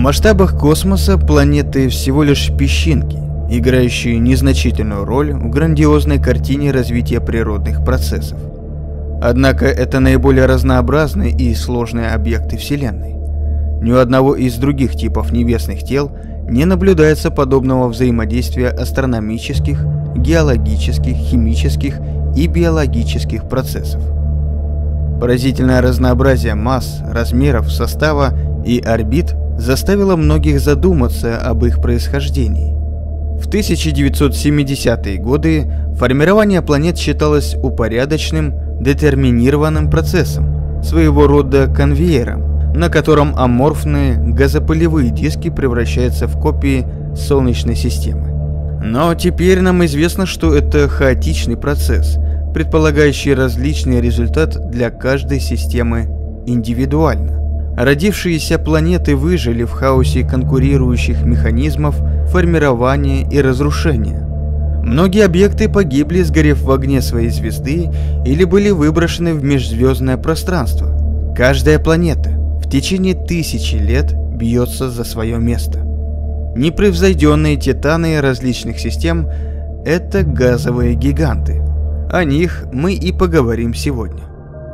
масштабах космоса планеты всего лишь песчинки, играющие незначительную роль в грандиозной картине развития природных процессов. Однако это наиболее разнообразные и сложные объекты Вселенной. Ни у одного из других типов небесных тел не наблюдается подобного взаимодействия астрономических, геологических, химических и биологических процессов. Поразительное разнообразие масс, размеров, состава и орбит заставило многих задуматься об их происхождении. В 1970-е годы формирование планет считалось упорядоченным, детерминированным процессом, своего рода конвейером, на котором аморфные газопылевые диски превращаются в копии Солнечной системы. Но теперь нам известно, что это хаотичный процесс, предполагающий различный результат для каждой системы индивидуально. Родившиеся планеты выжили в хаосе конкурирующих механизмов формирования и разрушения. Многие объекты погибли, сгорев в огне своей звезды, или были выброшены в межзвездное пространство. Каждая планета в течение тысячи лет бьется за свое место. Непревзойденные титаны различных систем – это газовые гиганты. О них мы и поговорим сегодня.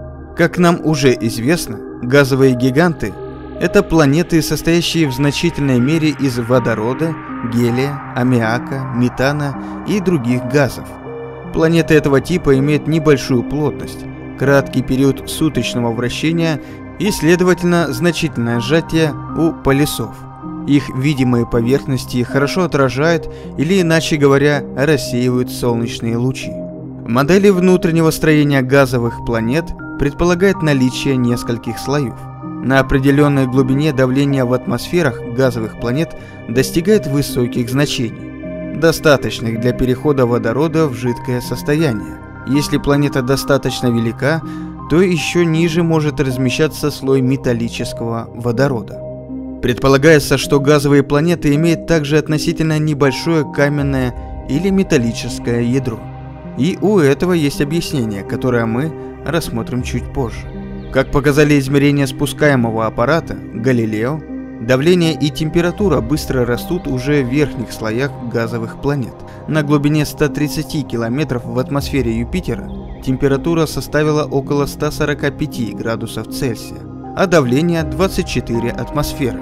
Как нам уже известно, газовые гиганты – это планеты, состоящие в значительной мере из водорода, гелия, аммиака, метана и других газов. Планеты этого типа имеют небольшую плотность, краткий период суточного вращения и, следовательно, значительное сжатие у полюсов. Их видимые поверхности хорошо отражают или, иначе говоря, рассеивают солнечные лучи. Модели внутреннего строения газовых планет предполагает наличие нескольких слоев. На определенной глубине давление в атмосферах газовых планет достигает высоких значений, достаточных для перехода водорода в жидкое состояние. Если планета достаточно велика, то еще ниже может размещаться слой металлического водорода. Предполагается, что газовые планеты имеют также относительно небольшое каменное или металлическое ядро. И у этого есть объяснение, которое мы рассмотрим чуть позже. Как показали измерения спускаемого аппарата Галилео, давление и температура быстро растут уже в верхних слоях газовых планет. На глубине 130 километров в атмосфере Юпитера температура составила около 145 градусов Цельсия, а давление 24 атмосферы.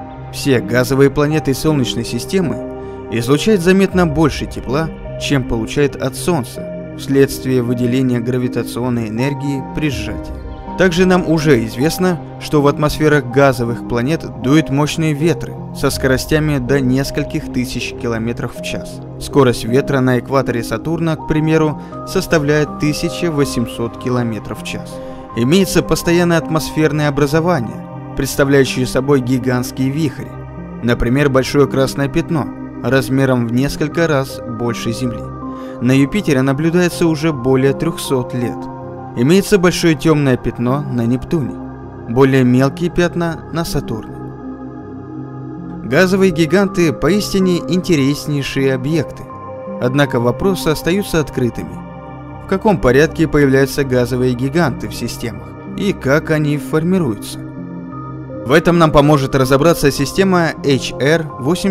Все газовые планеты Солнечной системы излучают заметно больше тепла, чем получает от Солнца, вследствие выделения гравитационной энергии при сжатии. Также нам уже известно, что в атмосферах газовых планет дуют мощные ветры со скоростями до нескольких тысяч километров в час. Скорость ветра на экваторе Сатурна, к примеру, составляет 1800 километров в час. Имеется постоянное атмосферное образование, представляющее собой гигантские вихри, например, большое красное пятно, размером в несколько раз больше Земли. На Юпитере наблюдается уже более 300 лет. Имеется большое темное пятно на Нептуне, более мелкие пятна на Сатурне. Газовые гиганты поистине интереснейшие объекты, однако вопросы остаются открытыми. В каком порядке появляются газовые гиганты в системах и как они формируются? В этом нам поможет разобраться система HR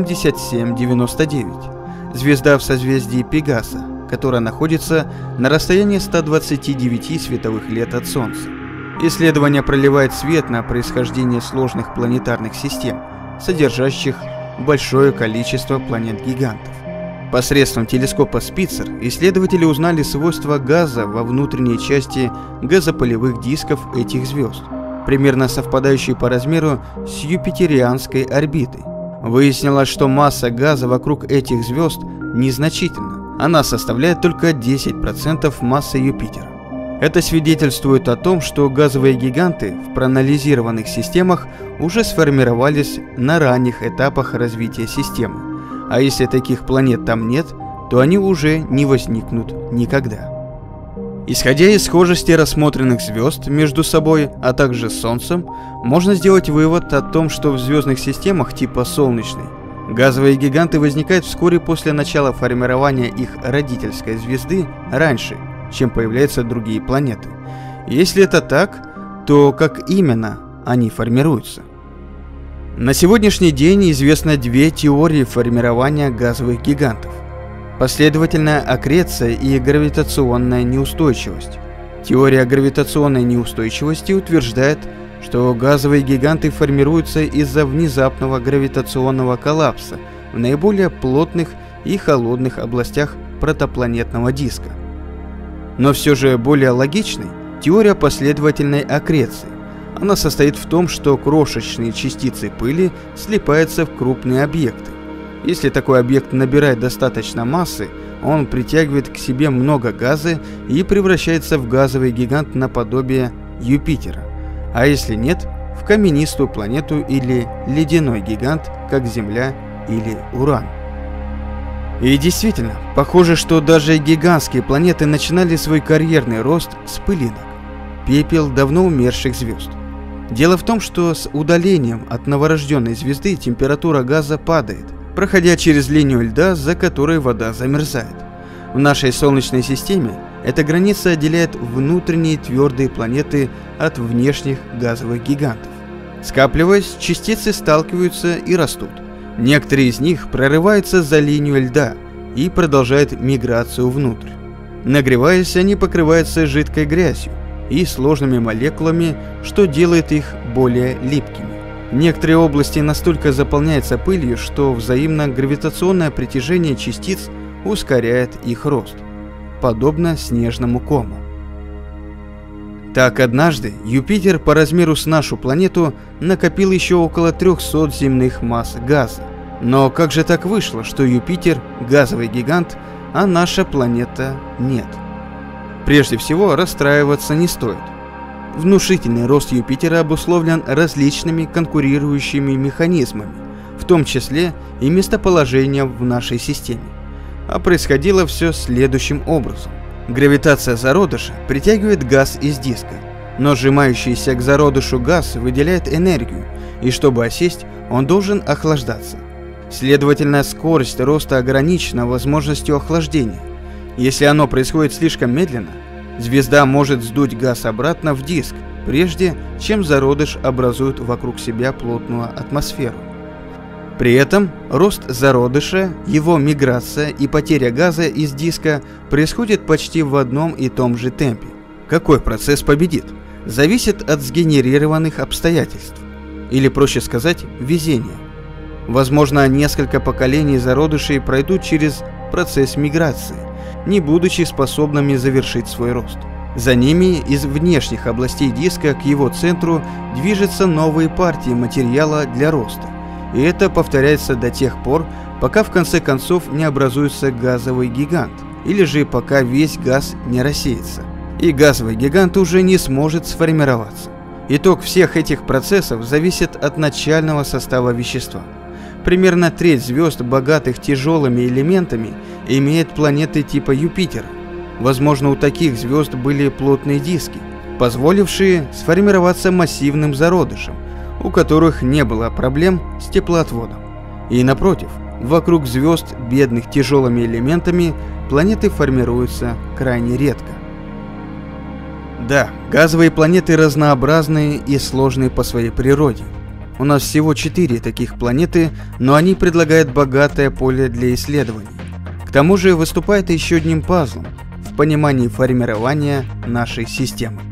8799, звезда в созвездии Пегаса, которая находится на расстоянии 129 световых лет от Солнца. Исследование проливает свет на происхождение сложных планетарных систем, содержащих большое количество планет-гигантов. Посредством телескопа Спицер исследователи узнали свойства газа во внутренней части газопылевых дисков этих звезд, примерно совпадающие по размеру с юпитерианской орбитой. Выяснилось, что масса газа вокруг этих звезд незначительна. Она составляет только 10% массы Юпитера. Это свидетельствует о том, что газовые гиганты в проанализированных системах уже сформировались на ранних этапах развития системы, а если таких планет там нет, то они уже не возникнут никогда. Исходя из схожести рассмотренных звезд между собой, а также с Солнцем, можно сделать вывод о том, что в звездных системах типа Солнечной газовые гиганты возникают вскоре после начала формирования их родительской звезды раньше, чем появляются другие планеты. Если это так, то как именно они формируются? На сегодняшний день известно две теории формирования газовых гигантов: последовательная аккреция и гравитационная неустойчивость. Теория гравитационной неустойчивости утверждает, что газовые гиганты формируются из-за внезапного гравитационного коллапса в наиболее плотных и холодных областях протопланетного диска. Но все же более логичной теория последовательной аккреции. Она состоит в том, что крошечные частицы пыли слипаются в крупные объекты. Если такой объект набирает достаточно массы, он притягивает к себе много газа и превращается в газовый гигант наподобие Юпитера. А если нет, в каменистую планету или ледяной гигант, как Земля или Уран. И действительно, похоже, что даже гигантские планеты начинали свой карьерный рост с пылинок, пепел давно умерших звезд. Дело в том, что с удалением от новорожденной звезды температура газа падает, проходя через линию льда, за которой вода замерзает. В нашей Солнечной системе эта граница отделяет внутренние твердые планеты от внешних газовых гигантов. Скапливаясь, частицы сталкиваются и растут. Некоторые из них прорываются за линию льда и продолжают миграцию внутрь. Нагреваясь, они покрываются жидкой грязью и сложными молекулами, что делает их более липкими. Некоторые области настолько заполняются пылью, что взаимно гравитационное притяжение частиц ускоряет их рост, подобно снежному кому. Так, однажды Юпитер по размеру с нашу планету накопил еще около 300 земных масс газа. Но как же так вышло, что Юпитер – газовый гигант, а наша планета нет? Прежде всего, расстраиваться не стоит. Внушительный рост Юпитера обусловлен различными конкурирующими механизмами, в том числе и местоположением в нашей системе. А происходило все следующим образом. Гравитация зародыша притягивает газ из диска, но сжимающийся к зародышу газ выделяет энергию, и чтобы осесть, он должен охлаждаться. Следовательно, скорость роста ограничена возможностью охлаждения. Если оно происходит слишком медленно, звезда может сдуть газ обратно в диск, прежде чем зародыш образует вокруг себя плотную атмосферу. При этом рост зародыша, его миграция и потеря газа из диска происходит почти в одном и том же темпе. Какой процесс победит, зависит от сгенерированных обстоятельств, или, проще сказать, везения. Возможно, несколько поколений зародышей пройдут через процесс миграции, не будучи способными завершить свой рост. За ними из внешних областей диска к его центру движутся новые партии материала для роста. И это повторяется до тех пор, пока в конце концов не образуется газовый гигант, или же пока весь газ не рассеется, и газовый гигант уже не сможет сформироваться. Итог всех этих процессов зависит от начального состава вещества. Примерно треть звезд, богатых тяжелыми элементами, имеет планеты типа Юпитера. Возможно, у таких звезд были плотные диски, позволившие сформироваться массивным зародышем, у которых не было проблем с теплоотводом. И напротив, вокруг звезд, бедных тяжелыми элементами, планеты формируются крайне редко. Да, газовые планеты разнообразные и сложные по своей природе. У нас всего 4 таких планеты, но они предлагают богатое поле для исследований. К тому же выступает еще одним пазлом в понимании формирования нашей системы.